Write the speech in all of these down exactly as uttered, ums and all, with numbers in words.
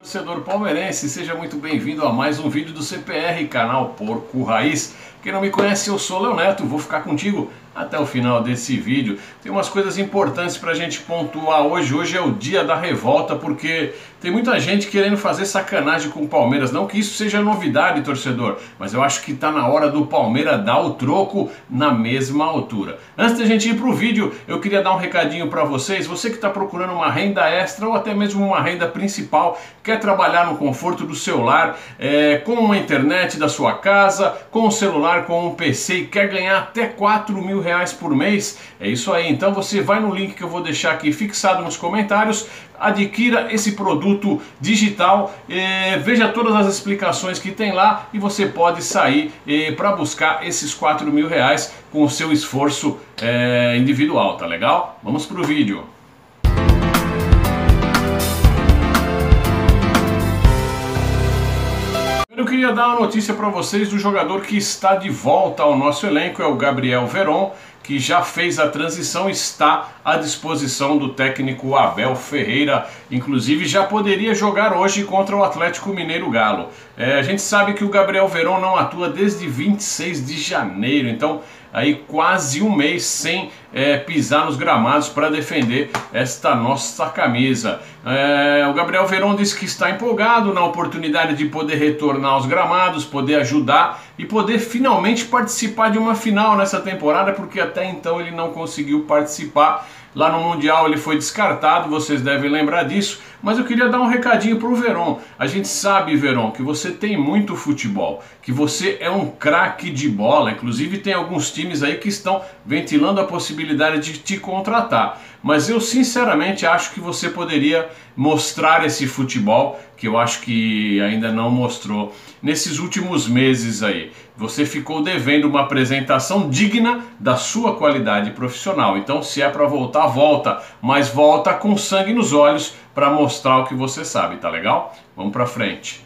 Torcedor palmeirense, seja muito bem-vindo a mais um vídeo do C P R, canal Porco Raiz. Quem não me conhece, eu sou Léo Neto, vou ficar contigo até o final desse vídeo. Tem umas coisas importantes pra gente pontuar hoje. Hoje é o dia da revolta, porque tem muita gente querendo fazer sacanagem com o Palmeiras. Não que isso seja novidade, torcedor, mas eu acho que tá na hora do Palmeiras dar o troco na mesma altura. Antes da gente ir pro vídeo, eu queria dar um recadinho pra vocês. Você que tá procurando uma renda extra ou até mesmo uma renda principal, quer trabalhar no conforto do seu lar, é, com uma internet da sua casa, com um celular, com um P C e quer ganhar até quatro mil reais por mês, é isso aí. Então você vai no link que eu vou deixar aqui fixado nos comentários, adquira esse produto digital, eh, veja todas as explicações que tem lá e você pode sair eh, para buscar esses quatro mil reais com o seu esforço eh, individual, tá legal? Vamos pro vídeo. Eu queria dar uma notícia para vocês do jogador que está de volta ao nosso elenco, é o Gabriel Veron, que já fez a transição, está à disposição do técnico Abel Ferreira, inclusive já poderia jogar hoje contra o Atlético Mineiro Galo. É, a gente sabe que o Gabriel Veron não atua desde vinte e seis de janeiro, então aí quase um mês sem é, pisar nos gramados para defender esta nossa camisa. É, o Gabriel Veron disse que está empolgado na oportunidade de poder retornar aos gramados, poder ajudar e poder finalmente participar de uma final nessa temporada, porque até então ele não conseguiu participar. Lá no Mundial ele foi descartado, vocês devem lembrar disso, mas eu queria dar um recadinho pro Veron. A gente sabe, Veron, que você tem muito futebol, que você é um craque de bola, inclusive tem alguns times aí que estão ventilando a possibilidade de te contratar. Mas eu sinceramente acho que você poderia mostrar esse futebol, que eu acho que ainda não mostrou nesses últimos meses aí. Você ficou devendo uma apresentação digna da sua qualidade profissional. Então, se é para voltar, volta, mas volta com sangue nos olhos para mostrar o que você sabe, tá legal? Vamos para frente.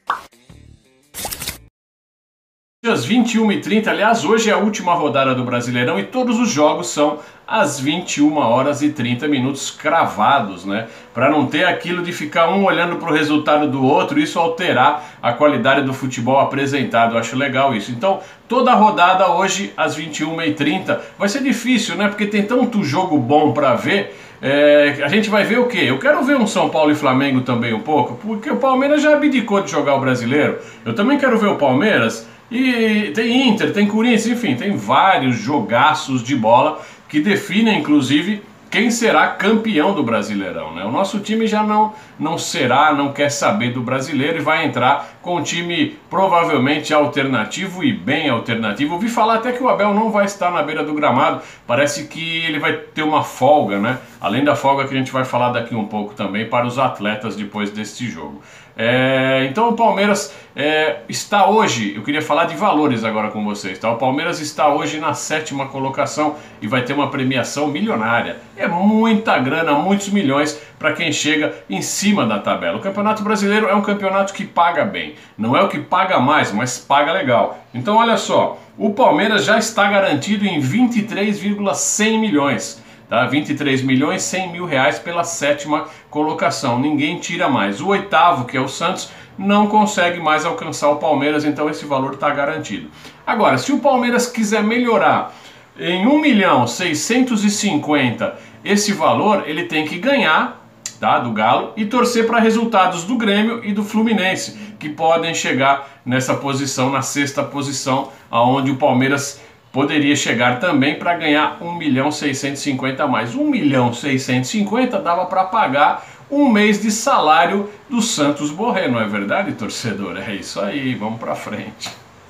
Às vinte e uma e trinta, aliás, hoje é a última rodada do Brasileirão e todos os jogos são às vinte e uma horas e trinta minutos cravados, né? Para não ter aquilo de ficar um olhando para o resultado do outro, isso alterar a qualidade do futebol apresentado. Eu acho legal isso. Então, toda a rodada hoje às vinte e uma e trinta vai ser difícil, né? Porque tem tanto jogo bom para ver. É, a gente vai ver o quê? Eu quero ver um São Paulo e Flamengo também um pouco, porque o Palmeiras já abdicou de jogar o Brasileiro. Eu também quero ver o Palmeiras. E tem Inter, tem Corinthians, enfim, tem vários jogaços de bola que definem, inclusive, quem será campeão do Brasileirão, né? O nosso time já não, não será, não quer saber do brasileiro e vai entrar com um time provavelmente alternativo e bem alternativo. Ouvi falar até que o Abel não vai estar na beira do gramado, parece que ele vai ter uma folga, né? Além da folga que a gente vai falar daqui um pouco também para os atletas depois deste jogo. É, então o Palmeiras é, está hoje, eu queria falar de valores agora com vocês, tá? O Palmeiras está hoje na sétima colocação e vai ter uma premiação milionária. É muita grana, muitos milhões para quem chega em cima da tabela. O Campeonato Brasileiro é um campeonato que paga bem, não é o que paga mais, mas paga legal. Então olha só, o Palmeiras já está garantido em vinte e três vírgula cem milhões. Tá? vinte e três milhões e cem mil reais pela sétima colocação, ninguém tira mais. O oitavo, que é o Santos, não consegue mais alcançar o Palmeiras, então esse valor está garantido. Agora, se o Palmeiras quiser melhorar em um milhão seiscentos e cinquenta esse valor, ele tem que ganhar, tá, do Galo e torcer para resultados do Grêmio e do Fluminense, que podem chegar nessa posição, na sexta posição, aonde o Palmeiras poderia chegar também para ganhar um milhão seiscentos e cinquenta a mais. um milhão seiscentos e cinquenta dava para pagar um mês de salário do Santos Borré, não é verdade, torcedor? É isso aí, vamos para frente.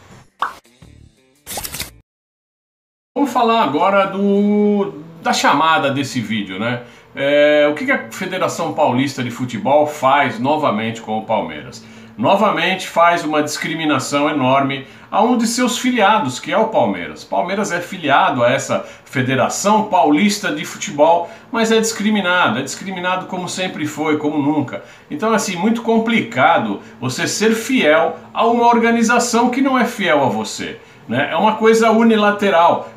Vamos falar agora do, da chamada desse vídeo, né? É, o que a Federação Paulista de Futebol faz novamente com o Palmeiras? Novamente faz uma discriminação enorme a um de seus filiados, que é o Palmeiras. Palmeiras é filiado a essa Federação Paulista de Futebol, mas é discriminado, é discriminado como sempre foi, como nunca. Então é assim, muito complicado você ser fiel a uma organização que não é fiel a você, né? É uma coisa unilateral.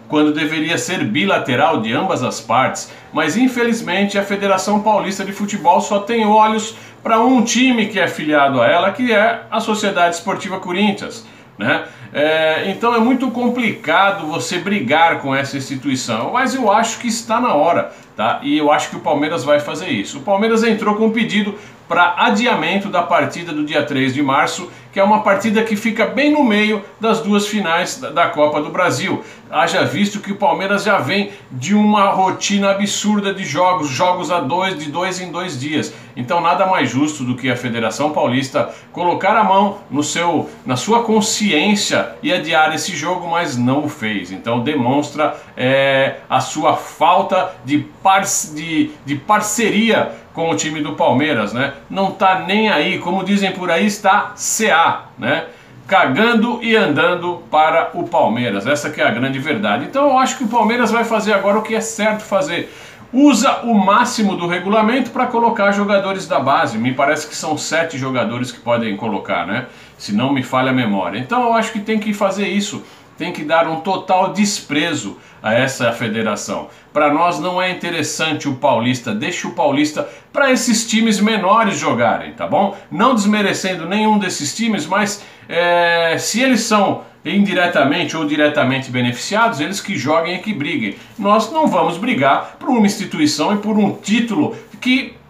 quando deveria ser bilateral de ambas as partes, mas infelizmente a Federação Paulista de Futebol só tem olhos para um time que é filiado a ela, que é a Sociedade Esportiva Corinthians, né? É, então é muito complicado você brigar com essa instituição, mas eu acho que está na hora, tá? E eu acho que o Palmeiras vai fazer isso. O Palmeiras entrou com um pedido para adiamento da partida do dia três de março, que é uma partida que fica bem no meio das duas finais da Copa do Brasil. Haja visto que o Palmeiras já vem de uma rotina absurda de jogos, jogos a dois, de dois em dois dias. Então nada mais justo do que a Federação Paulista colocar a mão no seu, na sua consciência e adiar esse jogo, mas não o fez. Então demonstra é, a sua falta de, par de, de parceria com o time do Palmeiras, né? Não tá nem aí, como dizem por aí, está C A, né? Cagando e andando para o Palmeiras. Essa que é a grande verdade. Então eu acho que o Palmeiras vai fazer agora o que é certo fazer. Usa o máximo do regulamento para colocar jogadores da base. Me parece que são sete jogadores que podem colocar, né? Se não me falha a memória. Então eu acho que tem que fazer isso. Tem que dar um total desprezo a essa federação. Para nós não é interessante o Paulista, deixa o Paulista para esses times menores jogarem, tá bom? Não desmerecendo nenhum desses times, mas é, se eles são indiretamente ou diretamente beneficiados, eles que joguem e que briguem. Nós não vamos brigar por uma instituição e por um título que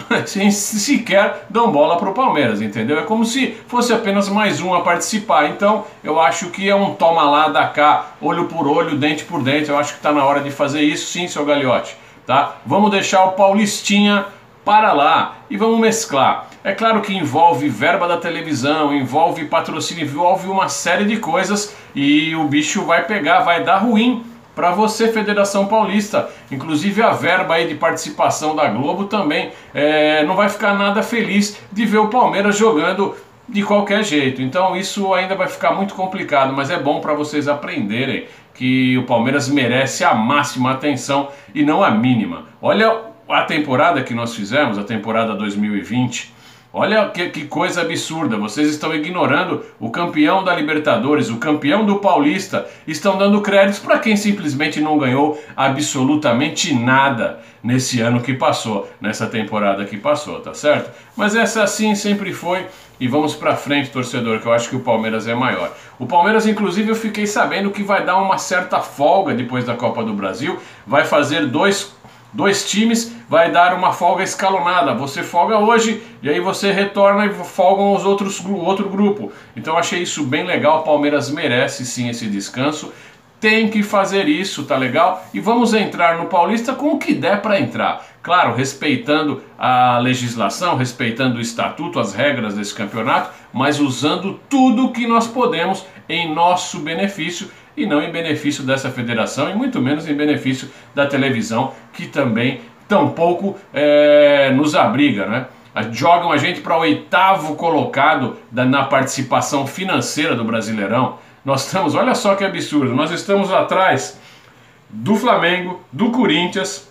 sequer dão bola para o Palmeiras, entendeu? É como se fosse apenas mais um a participar. Então eu acho que é um toma lá, dá cá, olho por olho, dente por dente. Eu acho que está na hora de fazer isso sim, seu Gagliotti, tá? Vamos deixar o Paulistinha para lá e vamos mesclar. É claro que envolve verba da televisão, envolve patrocínio, envolve uma série de coisas e o bicho vai pegar, vai dar ruim para você, Federação Paulista. Inclusive a verba aí de participação da Globo também é, não vai ficar nada feliz de ver o Palmeiras jogando de qualquer jeito. Então isso ainda vai ficar muito complicado, mas é bom para vocês aprenderem que o Palmeiras merece a máxima atenção e não a mínima. Olha a temporada que nós fizemos, a temporada dois mil e vinte. Olha que, que coisa absurda, vocês estão ignorando o campeão da Libertadores, o campeão do Paulista, estão dando créditos para quem simplesmente não ganhou absolutamente nada nesse ano que passou, nessa temporada que passou, tá certo? Mas essa assim sempre foi e vamos pra frente, torcedor, que eu acho que o Palmeiras é maior. O Palmeiras, inclusive, eu fiquei sabendo que vai dar uma certa folga depois da Copa do Brasil, vai fazer dois Dois times, vai dar uma folga escalonada. Você folga hoje e aí você retorna e folgam os outros, o outro grupo. Então achei isso bem legal. O Palmeiras merece sim esse descanso. Tem que fazer isso, tá legal? E vamos entrar no Paulista com o que der para entrar. Claro, respeitando a legislação, respeitando o estatuto, as regras desse campeonato, mas usando tudo que nós podemos em nosso benefício e não em benefício dessa federação e muito menos em benefício da televisão, que também tampouco é, nos abriga, né? Jogam a gente para o oitavo colocado da, na participação financeira do Brasileirão. Nós estamos, olha só que absurdo, nós estamos atrás do Flamengo, do Corinthians,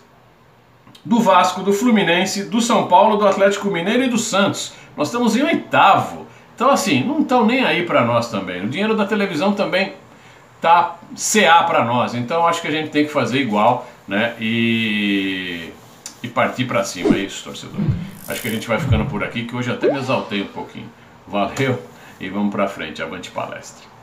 do Vasco, do Fluminense, do São Paulo, do Atlético Mineiro e do Santos. Nós estamos em oitavo. Então assim, não estão nem aí para nós também. O dinheiro da televisão também tá C A para nós, então acho que a gente tem que fazer igual, né, e, e partir para cima, é isso, torcedor. Acho que a gente vai ficando por aqui, que hoje até me exaltei um pouquinho. Valeu e vamos para frente, avante palestra.